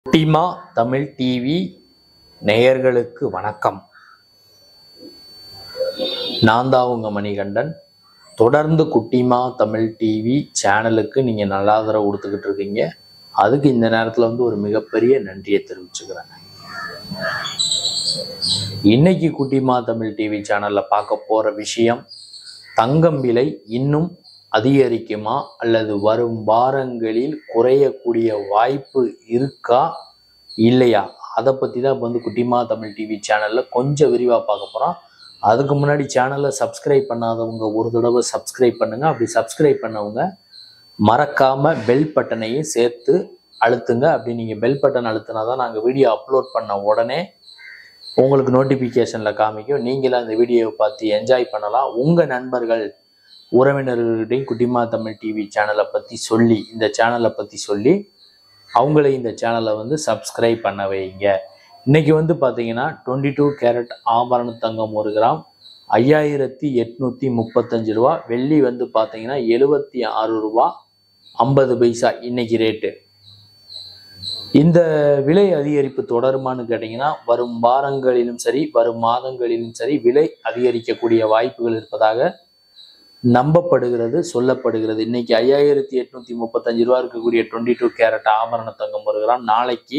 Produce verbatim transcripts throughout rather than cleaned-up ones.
குட்டிமா தமிழ் டிவி நேயர்களுக்கு வணக்கம். நான் தான் உங்க மணிகண்டன். தொடர்ந்து குட்டிமா தமிழ் டிவி சேனலுக்கு நீங்க நல்ல ஆதரவு கொடுத்துக்கிட்டு இருக்கீங்க. அதுக்கு இந்த நேரத்துல வந்து ஒரு மிகப்பெரிய நன்றியை தெரிவிச்சுக்கிறேன். இன்னைக்கு குட்டிமா தமிழ் டிவி சேனல்ல பார்க்க போற விஷயம், தங்கம் விலை இன்னும் அதிகரிக்குமா அல்லது வரும் வாரங்களில் குறையக்கூடிய வாய்ப்பு இருக்கா இல்லையா, அதை பற்றி தான் இப்போ வந்து குட்டிமா தமிழ் டிவி சேனலில் கொஞ்சம் விரிவாக பார்க்க போகிறோம். அதுக்கு முன்னாடி சேனலை சப்ஸ்கிரைப் பண்ணாதவங்க ஒரு தடவை சப்ஸ்கிரைப் பண்ணுங்க. அப்படி சப்ஸ்கிரைப் பண்ணவங்க மறக்காம பெல் பட்டனையும் சேர்த்து அழுத்துங்க. அப்படி நீங்கள் பெல் பட்டன் அழுத்தினா தான் நாங்கள் வீடியோ அப்லோட் பண்ண உடனே உங்களுக்கு நோட்டிஃபிகேஷனில் காமிக்கும். நீங்களும் அந்த வீடியோவை பார்த்து என்ஜாய் பண்ணலாம். உங்கள் நண்பர்கள் உறவினர்களிடையும் குட்டிமா தமிழ் டிவி சேனலை பற்றி சொல்லி இந்த சேனலை பற்றி சொல்லி அவங்களே இந்த சேனலை வந்து சப்ஸ்கிரைப் பண்ண வைங்க. இன்னைக்கு வந்து பார்த்தீங்கன்னா டுவெண்ட்டி டூ கேரட் ஆபரண தங்கம் ஒரு கிராம் ஐயாயிரத்தி எட்நூற்றி முப்பத்தஞ்சு ரூபா. வெள்ளி வந்து பார்த்தீங்கன்னா எழுபத்தி ஆறு ரூபா ஐம்பது பைசா இன்னைக்கு ரேட்டு. இந்த விலை அதிகரிப்பு தொடருமான்னு கேட்டிங்கன்னா வரும் வாரங்களிலும் சரி வரும் மாதங்களிலும் சரி விலை அதிகரிக்கக்கூடிய வாய்ப்புகள் இருப்பதாக நம்பப்படுகிறது, சொல்லப்படுகிறது. இன்னைக்கு ஐயாயிரத்தி எட்நூத்தி முப்பத்தஞ்சு ரூபா இருக்கக்கூடிய டுவெண்ட்டி டூ கேரட் ஆபரண தங்கம் ஒரு கிராம் நாளைக்கு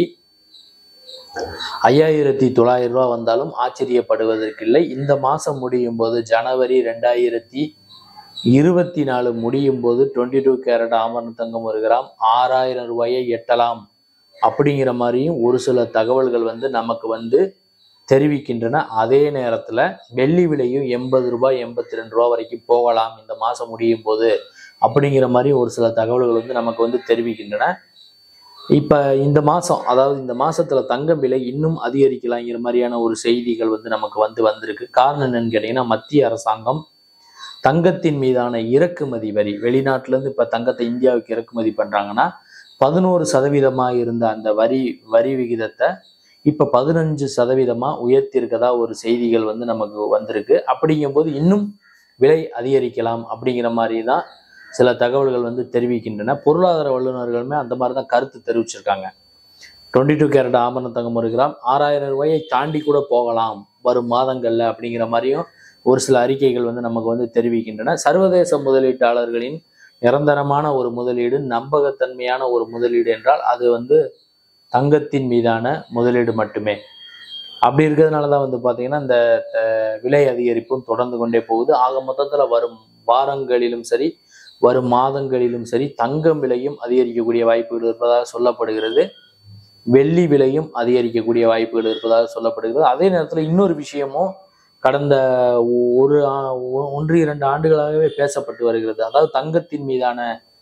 ஐயாயிரத்தி தொள்ளாயிரம் ரூபா வந்தாலும் ஆச்சரியப்படுவதற்கு இல்லை. இந்த மாசம் முடியும் போது ஜனவரி ரெண்டாயிரத்தி இருபத்தி நாலு முடியும் போது டுவெண்ட்டி டூ கேரட் ஆபரண தங்கம் ஒரு கிராம் ஆறாயிரம் ரூபாயை எட்டலாம் அப்படிங்கிற மாதிரியும் ஒரு சில தகவல்கள் வந்து நமக்கு வந்து தெரிவிக்கின்றன. அதே நேரத்துல வெள்ளி விலையும் எண்பது ரூபாய் எண்பத்தி ரெண்டு ரூபா வரைக்கும் போகலாம் இந்த மாசம் முடியும் போது அப்படிங்கிற மாதிரி ஒரு சில தகவல்கள் வந்து நமக்கு வந்து தெரிவிக்கின்றன. இப்ப இந்த மாசம், அதாவது இந்த மாசத்துல தங்கம் விலை இன்னும் அதிகரிக்கலாங்கிற மாதிரியான ஒரு செய்திகள் வந்து நமக்கு வந்து வந்திருக்கு. காரணம் என்னன்னு கேட்டீங்கன்னா, மத்திய அரசாங்கம் தங்கத்தின் மீதான இறக்குமதி வரி, வெளிநாட்டுல இருந்து இப்ப தங்கத்தை இந்தியாவுக்கு இறக்குமதி பண்றாங்கன்னா பதினோரு சதவீதமா இருந்த அந்த வரி வரி விகிதத்தை இப்ப பதினஞ்சு சதவீதமா உயர்த்தி இருக்கதா ஒரு செய்திகள் வந்து நமக்கு வந்திருக்கு. அப்படிங்கும் போது இன்னும் விலை அதிகரிக்கலாம் அப்படிங்கிற மாதிரி தான் சில தகவல்கள் வந்து தெரிவிக்கின்றன. பொருளாதார வல்லுநர்களுமே அந்த மாதிரி தான் கருத்து தெரிவிச்சிருக்காங்க. டுவெண்ட்டி டூ கேரட் ஆபரண தங்கம் ஒரு கிராம் ஆறாயிரம் ரூபாயை தாண்டி கூட போகலாம் வரும் மாதங்கள்ல அப்படிங்கிற மாதிரியும் ஒரு சில அறிக்கைகள் வந்து நமக்கு வந்து தெரிவிக்கின்றன. சர்வதேச முதலீட்டாளர்களின் நிரந்தரமான ஒரு முதலீடு, நம்பகத்தன்மையான ஒரு முதலீடு என்றால் அது வந்து தங்கத்தின் மீதான முதலீடு மட்டுமே. அப்படி இருக்கிறதுனால தான் வந்து பார்த்தீங்கன்னா இந்த விலை அதிகரிப்பும் தொடர்ந்து கொண்டே போகுது. ஆக மொத்தத்தில் வரும் வாரங்களிலும் சரி வரும் மாதங்களிலும் சரி தங்கம் விலையும் அதிகரிக்கக்கூடிய வாய்ப்புகள் இருப்பதாக சொல்லப்படுகிறது. வெள்ளி விலையும் அதிகரிக்கக்கூடிய வாய்ப்புகள் இருப்பதாக சொல்லப்படுகிறது. அதே நேரத்தில் இன்னொரு விஷயமும் கடந்த ஒரு ஒன்று இரண்டு ஆண்டுகளாகவே பேசப்பட்டு வருகிறது. அதாவது தங்கத்தின் மீதான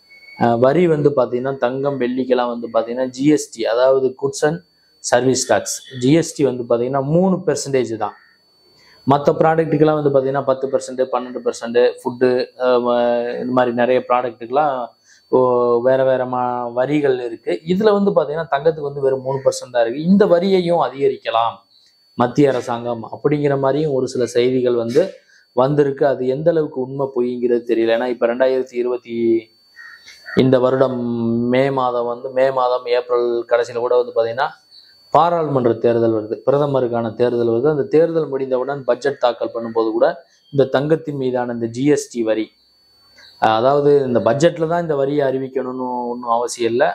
வரி வந்து பார்த்தீங்கன்னா தங்கம் வெள்ளிக்கெல்லாம் வந்து பார்த்தீங்கன்னா ஜிஎஸ்டி, அதாவது goods and service tax GST வந்து பார்த்தீங்கன்னா மூணு பெர்சன்டேஜ் தான். மற்ற ப்ராடக்ட்டுக்கெல்லாம் வந்து பார்த்தீங்கன்னா பத்து பெர்சன்ட் பன்னெண்டு பெர்சன்ட் ஃபுட்டு இந்த மாதிரி நிறைய ப்ராடக்ட்டுக்கெல்லாம் வேற வேற மா வரிகள் இருக்கு. இதுல வந்து பார்த்தீங்கன்னா தங்கத்துக்கு வந்து வெறும் மூணு பெர்சன்ட் தான் இருக்கு. இந்த வரியையும் அதிகரிக்கலாம் மத்திய அரசாங்கம் அப்படிங்கிற மாதிரியும் ஒரு சில செய்திகள் வந்து வந்திருக்கு. அது எந்த அளவுக்கு உண்மை பொய்ங்கிறது தெரியல. ஏன்னா இப்போ ரெண்டாயிரத்தி இருபத்தி இந்த வருடம் மே மாதம் வந்து மே மாதம் ஏப்ரல் கடைசியில் கூட வந்து பார்த்தீங்கன்னா பாராளுமன்ற தேர்தல் வருது, பிரதமருக்கான தேர்தல் வருது. அந்த தேர்தல் முடிந்தவுடன் பட்ஜெட் தாக்கல் பண்ணும்போது கூட இந்த தங்கத்தின் மீதான இந்த ஜிஎஸ்டி வரி, அதாவது இந்த பட்ஜெட்ல தான் இந்த வரியை அறிவிக்கணும்னு ஒன்றும் அவசியம் இல்லை.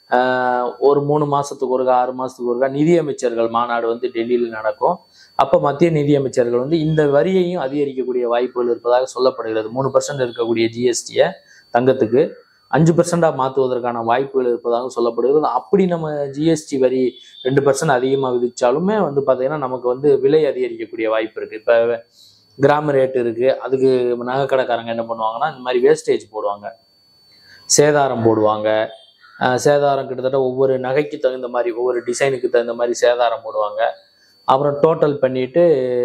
ஒரு மூணு மாசத்துக்கு ஒருக்கா ஆறு மாசத்துக்கு ஒருக்கா நிதியமைச்சர்கள் மாநாடு வந்து டெல்லியில் நடக்கும். அப்போ மத்திய நிதியமைச்சர்கள் வந்து இந்த வரியையும் அதிகரிக்கக்கூடிய வாய்ப்புகள் இருப்பதாக சொல்லப்படுகிறது. மூணு பர்சன்ட் இருக்கக்கூடிய ஜிஎஸ்டியை தங்கத்துக்கு அஞ்சு பெர்சென்டா மாற்றுவதற்கான வாய்ப்புகள் இருப்பதாக சொல்லப்படுகிறது. அப்படி நம்ம ஜிஎஸ்டி வரி ரெண்டு பெர்சன்ட் அதிகமாக விதிச்சாலுமே வந்து பார்த்தீங்கன்னா நமக்கு வந்து விலை அதிகரிக்கக்கூடிய வாய்ப்பு இருக்கு. இப்போ கிராம் ரேட் இருக்கு, அதுக்கு நகை கடைக்காரங்க என்ன பண்ணுவாங்கன்னா இந்த மாதிரி வேஸ்டேஜ் போடுவாங்க, சேதாரம் போடுவாங்க. சேதாரம் கிட்டத்தட்ட ஒவ்வொரு நகைக்கு தகுந்த மாதிரி ஒவ்வொரு டிசைனுக்கு தகுந்த மாதிரி சேதாரம் போடுவாங்க. அப்புறம் டோட்டல் பண்ணிட்டு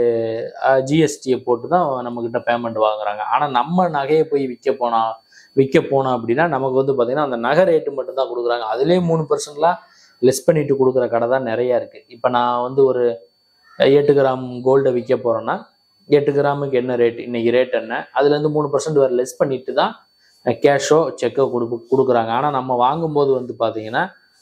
ஜிஎஸ்டியை போட்டு தான் நம்மக்கிட்ட பேமெண்ட் வாங்குறாங்க. ஆனால் நம்ம நகையை போய் விற்க போனா விற்க போனோம் அப்படின்னா நமக்கு வந்து பார்த்தீங்கன்னா அந்த நகை ரேட்டு மட்டும்தான் கொடுக்குறாங்க. அதுலேயே மூணு பர்சன்ட்லாம் லெஸ் பண்ணிட்டு கொடுக்குற கடை தான் நிறையா இருக்குது. இப்போ நான் வந்து ஒரு எட்டு கிராம் கோல்டை விற்க போகிறேன்னா எட்டு கிராமுக்கு என்ன ரேட், இன்னைக்கு ரேட் என்ன, அதுலேருந்து மூணு பர்சன்ட் வேறு லெஸ் பண்ணிட்டு தான் கேஷோ செக்கோ கொடு கொடுக்குறாங்க. ஆனால் நம்ம வாங்கும்போது வந்து பார்த்தீங்கன்னா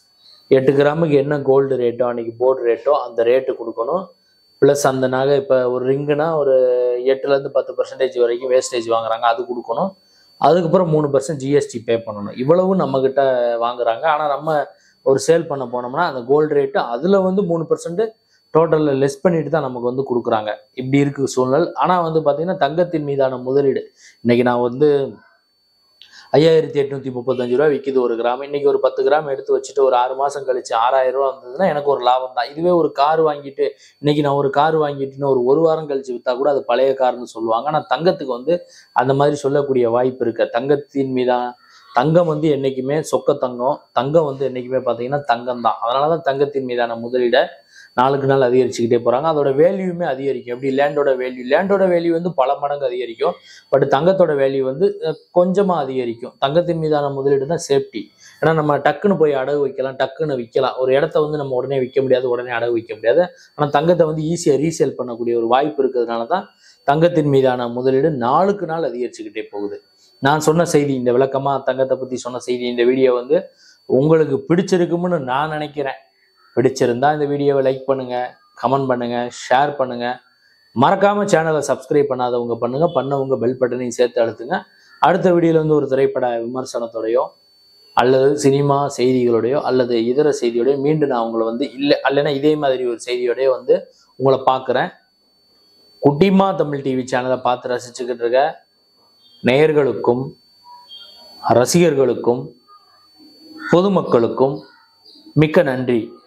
எட்டு கிராமுக்கு என்ன கோல்டு ரேட்டோ அன்னைக்கு போர்டு ரேட்டோ அந்த ரேட்டு கொடுக்கணும். ப்ளஸ் அந்த நகை இப்போ ஒரு ரிங்குனா ஒரு எட்டுலேருந்து பத்து பர்சன்டேஜ் வரைக்கும் வேஸ்டேஜ் வாங்குறாங்க, அது கொடுக்கணும். அதுக்கப்புறம் மூணு பர்சன்ட் ஜிஎஸ்டி பே பண்ணணும். இவ்வளவும் நம்மக்கிட்ட வாங்குறாங்க. ஆனால் நம்ம ஒரு சேல் பண்ண போனோம்னா அந்த கோல்டு ரேட்டு அதில் வந்து மூணு பர்சன்ட் டோட்டலில் லெஸ் பண்ணிட்டு தான் நமக்கு வந்து கொடுக்குறாங்க. இப்படி இருக்குது சூழ்நிலை. ஆனால் வந்து பார்த்தீங்கன்னா தங்கத்தின் மீதான முதலீடு இன்னைக்கு நான் வந்து ஐயாயிரத்தி எட்நூத்தி முப்பத்தஞ்சு ரூபா விற்கிது ஒரு கிராம். இன்னைக்கு ஒரு பத்து கிராம் எடுத்து வச்சுட்டு ஒரு ஆறு மாசம் கழிச்சு ஆறாயிரம் ரூபா வந்ததுன்னா எனக்கு ஒரு லாபம் தான். இதுவே ஒரு கார் வாங்கிட்டு இன்னைக்கு நான் ஒரு கார் வாங்கிட்டுன்னு ஒரு ஒரு வாரம் கழிச்சு விற்றா கூட அது பழைய கார்னு சொல்லுவாங்க. ஆனால் தங்கத்துக்கு வந்து அந்த மாதிரி சொல்லக்கூடிய வாய்ப்பு இருக்கு. தங்கத்தின் மீதான தங்கம் வந்து என்னைக்குமே சொக்க தங்கம், தங்கம் வந்து என்னைக்குமே பார்த்தீங்கன்னா தங்கம் தான். அதனால தான் தங்கத்தின் மீதான முதலீடை நாளுக்கு நாள் அதிகரிச்சுக்கிட்டே போறாங்க. அதோட வேல்யூமே அதிகரிக்கும். எப்படி லேண்டோட வேல்யூ லேண்டோட வேல்யூ வந்து பல மடங்கு அதிகரிக்கும். பட் தங்கத்தோட வேல்யூ வந்து கொஞ்சமா அதிகரிக்கும். தங்கத்தின் மீதான முதலீடு தான் சேஃப்டி. ஏன்னா நம்ம டக்குன்னு போய் அடகு வைக்கலாம், டக்குன்னு விற்கலாம். ஒரு இடத்த வந்து நம்ம உடனே விற்க முடியாது, உடனே அடகு வைக்க முடியாது. ஆனால் தங்கத்தை வந்து ஈஸியாக ரீசேல் பண்ணக்கூடிய ஒரு வாய்ப்பு இருக்கிறதுனால தான் தங்கத்தின் மீதான முதலீடு நாளுக்கு நாள் அதிகரிச்சுக்கிட்டே போகுது. நான் சொன்ன செய்தி, இந்த விளக்கமா தங்கத்தை பத்தி சொன்ன செய்தி, இந்த வீடியோ வந்து உங்களுக்கு பிடிச்சிருக்கும்னு நான் நினைக்கிறேன். பிடிச்சிருந்தா இந்த வீடியோவை லைக் பண்ணுங்க, கமெண்ட் பண்ணுங்க, ஷேர் பண்ணுங்க. மறக்காம சேனலை சப்ஸ்கிரைப் பண்ணாதவங்க பண்ணுங்க, பண்ணவங்க பெல் பட்டனையும் சேர்த்து அழுத்துங்க. அடுத்த வீடியோல வந்து ஒரு திரைப்பட விமர்சனத்தோடையோ அல்லது சினிமா செய்திகளோடையோ அல்லது இதர செய்தியோடய மீண்டும் நான் உங்களை வந்து இல்லை அல்லைன்னா இதே மாதிரி ஒரு செய்தியோடய வந்து உங்களை பார்க்குறேன். குட்டிமா தமிழ் டிவி சேனலை பார்த்து ரசிச்சுக்கிட்டு இருக்க நேயர்களுக்கும் ரசிகர்களுக்கும் பொதுமக்களுக்கும் மிக்க நன்றி.